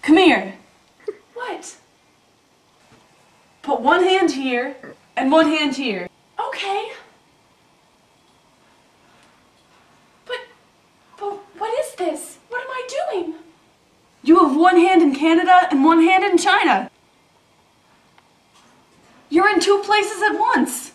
Come here. What? Put one hand here and one hand here. Okay. But what is this? What am I doing? You have one hand in Canada and one hand in China. You're in two places at once.